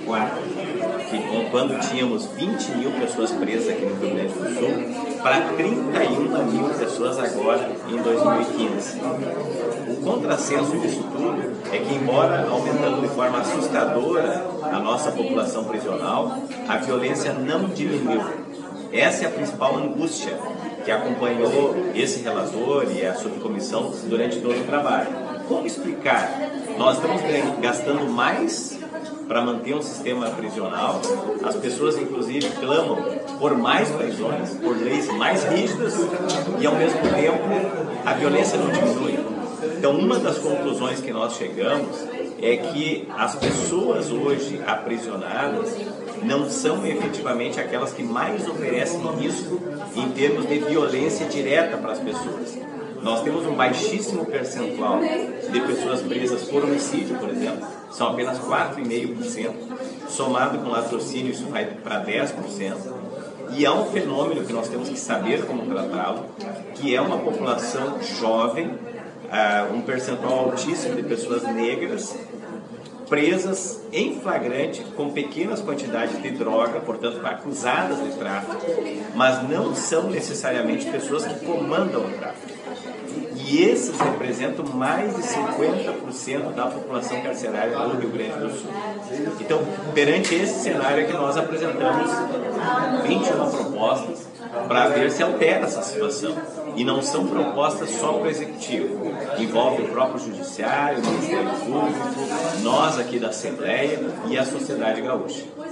2004, quando tínhamos 20 mil pessoas presas aqui no Rio Grande do Sul, para 31 mil pessoas agora em 2015. O contrassenso disso tudo é que, embora aumentando de forma assustadora a nossa população prisional, a violência não diminuiu. Essa é a principal angústia que acompanhou esse relator e a subcomissão durante todo o trabalho. Como explicar? Nós estamos gastando mais para manter um sistema prisional, as pessoas inclusive clamam por mais prisões, por leis mais rígidas e ao mesmo tempo a violência não diminui. Então uma das conclusões que nós chegamos é que as pessoas hoje aprisionadas não são efetivamente aquelas que mais oferecem risco em termos de violência direta para as pessoas. Nós temos um baixíssimo percentual de pessoas presas por homicídio, por exemplo, são apenas 4,5%, somado com latrocínio isso vai para 10%, e há um fenômeno que nós temos que saber como tratá-lo, que é uma população jovem, um percentual altíssimo de pessoas negras, presas em flagrante com pequenas quantidades de droga, portanto acusadas de tráfico, mas não são necessariamente pessoas que comandam o tráfico. E esses representam mais de 50% da população carcerária do Rio Grande do Sul. Então, perante esse cenário é que nós apresentamos 21 propostas para ver se altera essa situação. E não são propostas só para o Executivo. Envolve o próprio Judiciário, o Ministério Público, nós aqui da Assembleia e a sociedade gaúcha.